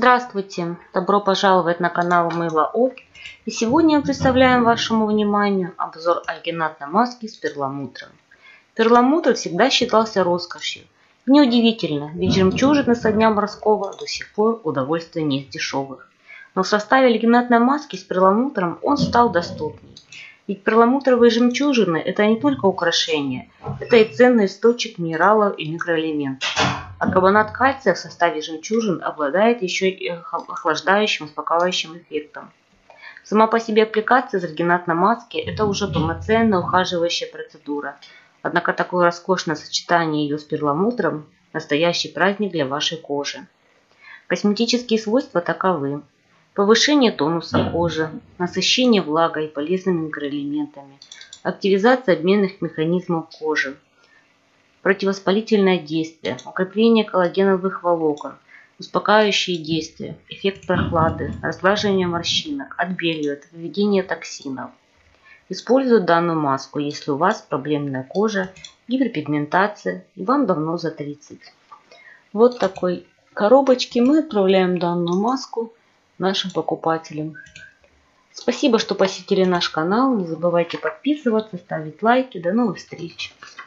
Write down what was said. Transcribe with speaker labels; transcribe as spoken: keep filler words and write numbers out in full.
Speaker 1: Здравствуйте! Добро пожаловать на канал Мыло Оп. И сегодня мы представляем вашему вниманию обзор альгинатной маски с перламутром. Перламутр всегда считался роскошью. Неудивительно, ведь жемчужины со дня морского до сих пор удовольствие не из дешевых. Но в составе альгинатной маски с перламутром он стал доступней. Ведь перламутровые жемчужины – это не только украшения, это и ценный источник минералов и микроэлементов. А карбонат кальция в составе жемчужин обладает еще и охлаждающим, успокаивающим эффектом. Сама по себе аппликация из альгинатной маски – это уже полноценная ухаживающая процедура. Однако такое роскошное сочетание ее с перламутром – настоящий праздник для вашей кожи. Косметические свойства таковы: повышение тонуса кожи, насыщение влагой и полезными микроэлементами, активизация обменных механизмов кожи, противовоспалительное действие, укрепление коллагеновых волокон, успокаивающие действия, эффект прохлады, разглаживание морщинок, отбеливает, выведение токсинов. Используют данную маску, если у вас проблемная кожа, гиперпигментация и вам давно за тридцать. Вот такой коробочке мы отправляем данную маску нашим покупателям. Спасибо, что посетили наш канал. Не забывайте подписываться, ставить лайки. До новых встреч!